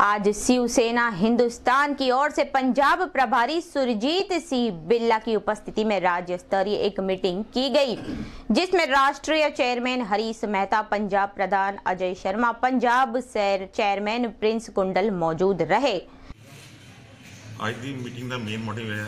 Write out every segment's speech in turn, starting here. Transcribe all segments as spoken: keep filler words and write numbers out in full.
आज शिवसेना हिंदुस्तान की ओर से पंजाब प्रभारी सुरजीत सिंह बिल्ला की उपस्थिति में राज्य स्तरीय एक मीटिंग की गई, जिसमें राष्ट्रीय चेयरमैन हरीश मेहता, पंजाब प्रधान अजय शर्मा, पंजाब शहर चेयरमैन प्रिंस कुंडल मौजूद रहे। आज की मीटिंग का मेन मोटिव यह है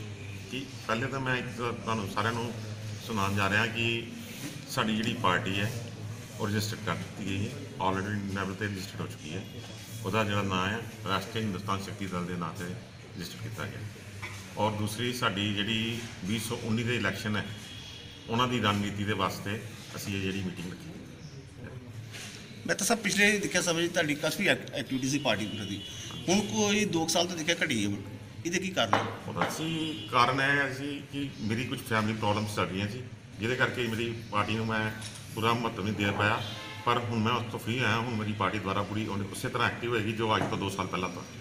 कि पहले तो मैं तुहानू सारिਆਂ ਨੂੰ सुनान जा रहा कि साड़ी जी पार्टी है वो रजिस्टर्ड कर दी गई है, ऑलरेडी लेवल पर रजिस्टर्ड हो चुकी है। उसका जो नाम है राष्ट्रीय हिंदुस्तान शक्ति दल के नाम से रजिस्टर किया गया। और दूसरी साड़ी जी भी सौ उन्नी के इलैक्शन है उन्होंने रणनीति के वास्ते असी ये जी मीटिंग रखी। मैं तो सब पिछले देखा समय ताड़ी काफ़ी एक्टिविटी सी पार्टी प्रति हूँ कोई दो साल तो देखा घटी है, ये की कारण है? असी कारण है असी कि मेरी कुछ फैमिली प्रॉब्लम्स चल रही थी, जिहदे करके मेरी पार्टी में मैं पूरा महत्व नहीं दे पाया। पर हूँ मैं उस तो फ्री आया, हूँ मेरी पार्टी द्वारा पूरी उस तरह एक्टिव होगी जो अज तो दो साल पहला तो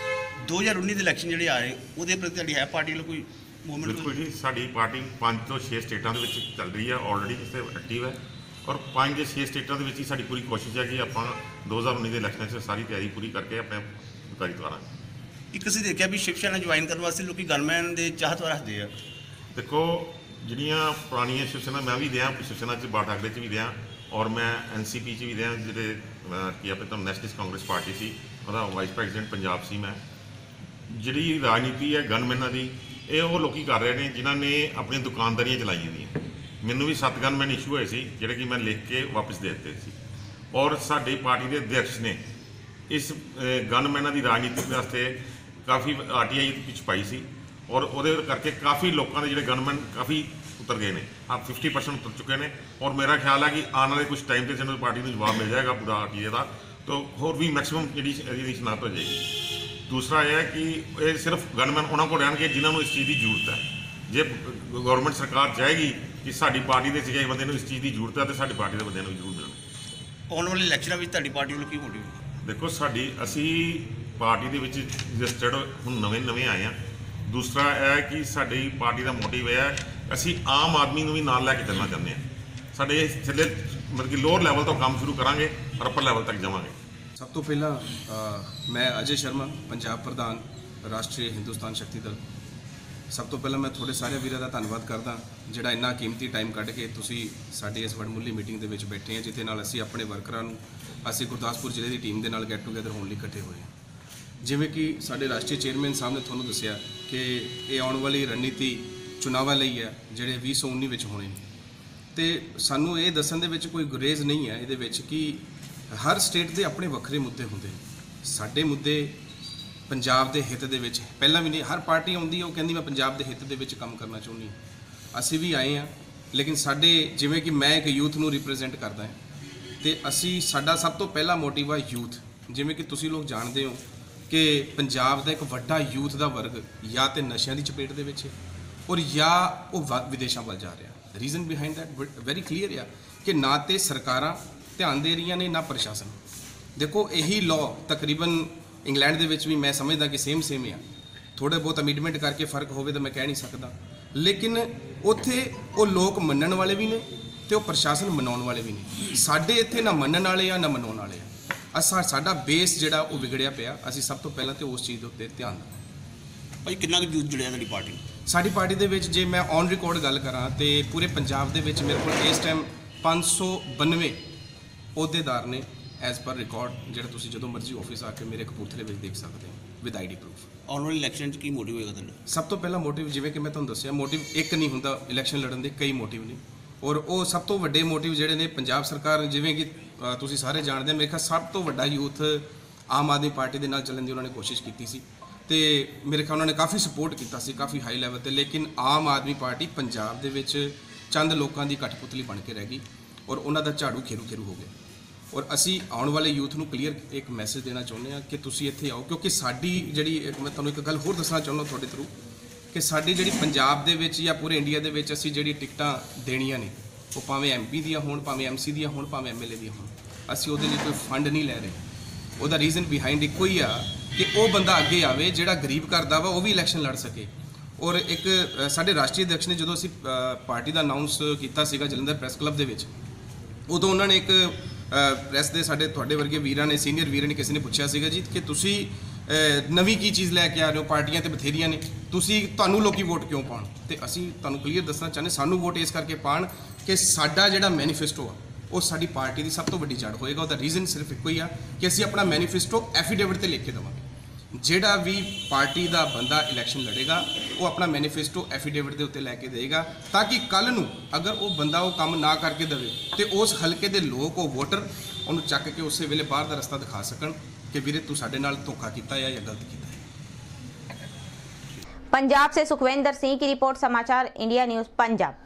दो हज़ार उन्नीस इलैक्शन जो आ रहे वो प्रति है पार्टी कोई मूवमेंट? बिल्कुल जी, साड़ी पार्टी पाँच तो छे स्टेटों के चल रही है, ऑलरेडी जिससे एक्टिव है। और पाँच जो छे स्टेटों के साड़ी पूरी कोशिश है कि आप दो हज़ार उन्नीस के इलैक्शन से सारी तैयारी पूरी करके अपने उतारी द्वारा एक असीं देखा भी शिवसेना ज्वाइन करने वास्ते लोग गनमैन के चाहत रखते हैं। देखो जिहड़ियां पुरानियां शिवसेना मैं भी रहा, शिवसेना च बाल ठाकरे च भी रहा और मैं एन सी पी च भी रहा, जिहड़े कि अपने तो नेशनलिस्ट कांग्रेस पार्टी सी ਉਹਦਾ वाइस प्रेजिडेंट पंजाब सी। मैं जिहड़ी राजनीति है गनमैनां दी ये वो लोग कर रहे हैं जिन्हों ने अपनी दुकानदारियां चलाई दी। मैनू भी सत्त गनमैन इशू होए सी जिहड़े कि मैं लिख के वापस दे दिते सी। और साडी पार्टी के अध्यक्ष ने इस गनमैनां की राजनीति वास्ते काफ़ी आर टी आई पिछ पाई सी और वो करके काफ़ी लोगों के जोड़े गनमैन काफ़ी उतर गए हैं, आप फिफ्टी परसेंट उतर चुके हैं। और मेरा ख्याल है कि आने वाले कुछ टाइम से जनरल पार्टी को जवाब मिल जाएगा पूरा आर टी आई का, तो होर भी मैक्सीमम जी शनाख्त हो जाएगी। दूसरा यह है कि ये सिर्फ गनमैन उन्होंने को रहने जिन्होंने इस चीज़ की जरूरत है। जे गवर्नमेंट सरकार चाहेगी कि साड़ी पार्टी के किसी बंदे इस चीज़ की जरूरत है तो साड़ी पार्टी के बंदे भी जरूर मिलना। आने वाले इलैक्शन में ताड़ी पार्टी को की मोटिव? देखो साड़ी असी पार्टी के रजिस्टर्ड हूँ नवे नवे आए हैं। दूसरा है कि साड़ी पार्टी का मोटिव यह है असी आम आदमी को भी नाल लैके चलना चाहते हैं। साढ़े थले मतलब कि लोअर लैवल तो काम शुरू करांगे और अपर लैवल तक जावांगे। सब तो पहला मैं अजय शर्मा, पंजाब प्रधान राष्ट्रीय हिंदुस्तान शक्ति दल। सब तो पहला मैं थोड़े सारे वीरों का धन्यवाद करदा जिहड़ा इन्ना कीमती टाइम कढ़ के तुसी साडी इस वडमुली मीटिंग दे विच बैठे हैं, जिथे नाल असी अपने वर्करां नूं असी गुरदासपुर जिले की टीम के नाल गैट टूगैदर होने लई इकट्ठे होए हैं। जिवें कि साडे राष्ट्रीय चेयरमैन साहब ने तुहानूं दस्सिया कि ये आउण वाली रणनीति चुनावां लई है जिहड़े बीस सौ उन्नी विच होणे ने, ते सानूं ये दस्सण दे विच कोई गुरेज नहीं है इहदे विच कि हर स्टेट के अपने वक्रे मुद्दे होंदे ने। साडे मुद्दे पंजाब के हित दे विच पहलां भी नहीं, हर पार्टी आउंदी है वो कहंदी मैं पंजाब के हित दे विच काम करना चाहुंदी हां। असीं भी आए हैं, लेकिन साडे जिवें कि मैं एक यूथ नूं रिप्रजेंट करदा हां ते असीं साडा सब तो पहला मोटिव है यूथ। जिवें कि तुसीं लोग जाणदे हो कि पंजाब का एक वड्डा यूथ का वर्ग या तो नशियां की चपेट दे विच है और या वो विदेशों वाल जा रहा। Reason behind that very clear है कि ना तो सरकारां ध्यान दे रही ने ना प्रशासन। देखो यही लॉ तकरीबन इंग्लैंड दे विच भी मैं समझदा कि सेम सेम है, थोड़े बहुत अमीडमेंट करके फर्क होवे तो मैं कह नहीं सकता, लेकिन उत्थे वो लोग मनण वाले भी ने तो प्रशासन मनाउण वाले भी ने। साडे इत्थे ना मनण वाले आ ना मनाउण वाले आ। असा साडा बेस जिहड़ा वो विगड़िया पिया। असीं सब तो पहलां तो उस चीज़ के उत्ते ध्यान दें। भाई कितना यूथ जुड़िया साडी पार्टी? साडी पार्टी दे विच जे मैं ऑन रिकॉर्ड गल करां तो पूरे पंजाब दे विच मेरे को इस टाइम पाँच सौ बानवे अहुदेदार ने एज पर रिकॉर्ड, जिहड़ा तुसीं जदों मर्जी ऑफिस आके मेरे कपूरथले विच देख सकते हो विद आई डी प्रूफ। आने वाले इलैक्शन की मोटिव होएगा तुहाडा? सब तो पहला मोटिव जिवें कि मैं तुहानूं दस्सिया मोटिव एक नहीं हुंदा, इलैक्शन लड़न दे कई मोटिव ने और वो सब तो वड्डे मोटिव जिहड़े ने पंजाब सरकार जिवें कि तुसीं सारे जानते हैं, मेरे ख्याल सब तो वड्डा यूथ आम आदमी पार्टी के नाल चलण दी उन्होंने कोशिश की सी ते मेरे ख्याल उन्होंने काफ़ी सपोर्ट किया सी काफ़ी हाई लैवल ते। लेकिन आम आदमी पार्टी पंजाब दे विच चंद लोगों की कठपुतली बन के रह गई और उन्हों का झाड़ू खेरू खेरू हो गया। और असी आने वाले यूथ नूं क्लीयर एक मैसेज देना चाहुंदे हां कि तुसीं इत्थे आओ, क्योंकि साडी जिहड़ी मैं तुहानूं एक गल होर दसना चाहुंदा तुहाडे थ्रू कि साडी जिहड़ी पंजाब दे विच या पूरे इंडिया दे विच असीं जिहड़ी टिकटां देणियां ने वो भावें एम पी दियां होण, भावें एम सी दियां होण, भावें एम एल ए दियां होण, असीं उहदे लई कोई फंड नहीं लै रहे। ਉਹਦਾ रीजन बिहाइंड एक ही आ कि वह बंदा अगे आवे जिहड़ा गरीब करदा वा, वो भी इलैक्शन लड़ सके। और एक साडे राष्ट्रीय अध्यक्ष ने जदों असीं पार्टी का अनाउंस किया सीगा जलंधर प्रैस क्लब दे विच, उदों उन्होंने एक ਪ੍ਰੈਸ ਦੇ ਸਾਡੇ ਤੁਹਾਡੇ ਵਰਗੇ ਵੀਰਾਂ ਨੇ, ਸੀਨੀਅਰ ਵੀਰਾਂ ਨੇ, ਕਿਸੇ ਨੇ ਪੁੱਛਿਆ ਸੀਗਾ ਜੀ ਕਿ ਤੁਸੀਂ ਅ, ਨਵੀਂ ਕੀ ਚੀਜ਼ ਲੈ ਕੇ ਆ ਰਹੇ ਹੋ, ਪਾਰਟੀਆਂ ਤੇ ਬਥੇਰੀਆਂ ਨੇ, ਤੁਸੀਂ ਤੁਹਾਨੂੰ ਲੋਕੀ ਵੋਟ ਕਿਉਂ ਪਾਉਣ? ਤੇ ਅਸੀਂ ਤੁਹਾਨੂੰ ਕਲੀਅਰ ਦੱਸਣਾ ਚਾਹੁੰਦੇ, ਸਾਨੂੰ ਵੋਟ ਇਸ ਕਰਕੇ ਪਾਉਣ ਕਿ ਸਾਡਾ ਜਿਹੜਾ ਮੈਨੀਫੈਸਟੋ ਆ ਉਹ ਸਾਡੀ ਪਾਰਟੀ ਦੀ ਸਭ ਤੋਂ ਵੱਡੀ ਜੜ ਹੋਏਗਾ। ਉਹਦਾ ਰੀਜ਼ਨ ਸਿਰਫ ਇੱਕੋ ਹੀ ਆ ਕਿ ਅਸੀਂ ਆਪਣਾ ਮੈਨੀਫੈਸਟੋ ਐਫੀਡੇਵਿਟ ਤੇ ਲਿਖ ਕੇ ਦੇਵਾਂਗੇ। ਜਿਹੜਾ ਵੀ ਪਾਰਟੀ ਦਾ ਬੰਦਾ ਇਲੈਕਸ਼ਨ ਲੜੇਗਾ ਉਹ ਆਪਣਾ ਮੈਨੀਫੈਸਟੋ ਐਫੀਡੇਵਿਟ ਦੇ ਉੱਤੇ ਲੈ ਕੇ ਦੇਗਾ, ਤਾਂ ਕਿ ਕੱਲ ਨੂੰ ਅਗਰ ਉਹ ਬੰਦਾ ਉਹ ਕੰਮ ਨਾ ਕਰਕੇ ਦੇਵੇ ਤੇ ਉਸ ਹਲਕੇ ਦੇ ਲੋਕ, ਉਹ ਵੋਟਰ ਉਹਨੂੰ ਚੱਕ ਕੇ ਉਸੇ ਵੇਲੇ ਬਾਹਰ ਦਾ ਰਸਤਾ ਦਿਖਾ ਸਕਣ ਕਿ ਵੀਰੇ ਤੂੰ ਸਾਡੇ ਨਾਲ ਧੋਖਾ ਕੀਤਾ ਹੈ ਜਾਂ ਗਲਤ ਕੀਤਾ है। पंजाब से सुखविंदर सिंह की रिपोर्ट, समाचार इंडिया न्यूज पंजाब।